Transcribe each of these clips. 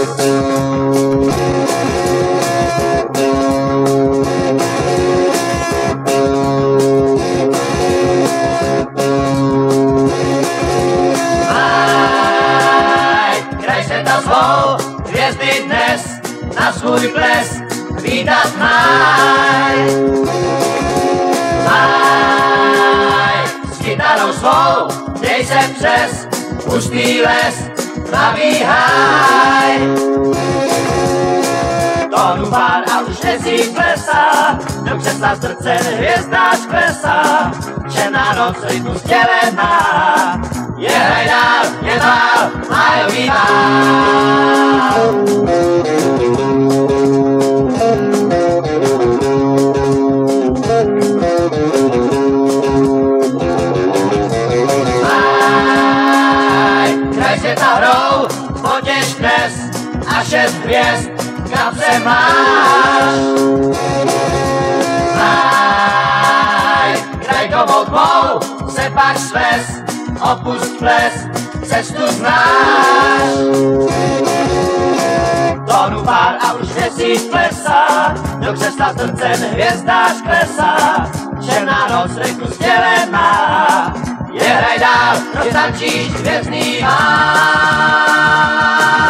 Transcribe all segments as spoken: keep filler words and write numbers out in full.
Hvězdy dnes na svůj ples vítat máj. Máj, s kytarou svou, dej se přes hustý les, tmavý háj. Tónu pár a už nesí klesá, do křesla ztrcen hvězdář klesá, černá noc rytmu sdělená, je hraj dál, je dál, májový vál. Máj, kraj světa hrou, potěš dnes a šest hvězd v kapse máš. Máj, krajkovou tmou se pak svez, opust ples, cestu znáš. Tónu pár a už nesíš plesá, do křesla trcen hvězdář klesá, černá noc rytmu sdělená, je hraj dál, roztančíš hvězdný vál.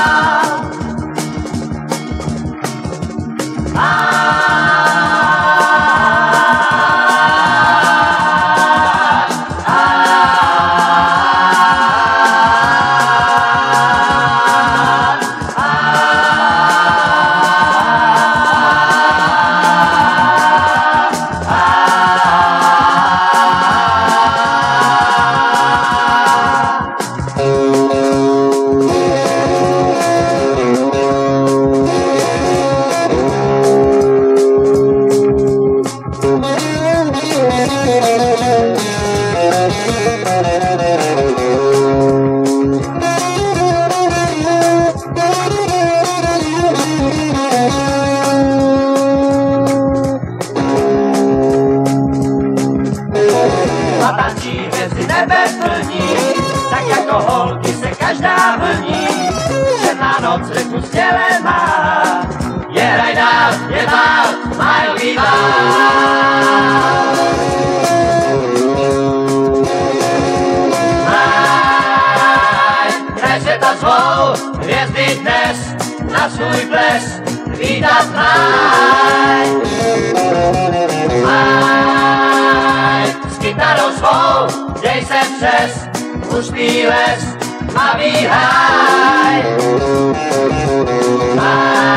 A tančí hvězdy nebe plní, tak jako holky se každá vlní. Černá noc rytmu sdělená, je hraj dál, je dál, májový vál. Máj, kraj světa zvou, hvězdy dnes na svůj ples vítat máj. Máj, s kytarou svou, dej se přes hustý les, tmavý háj. Máj,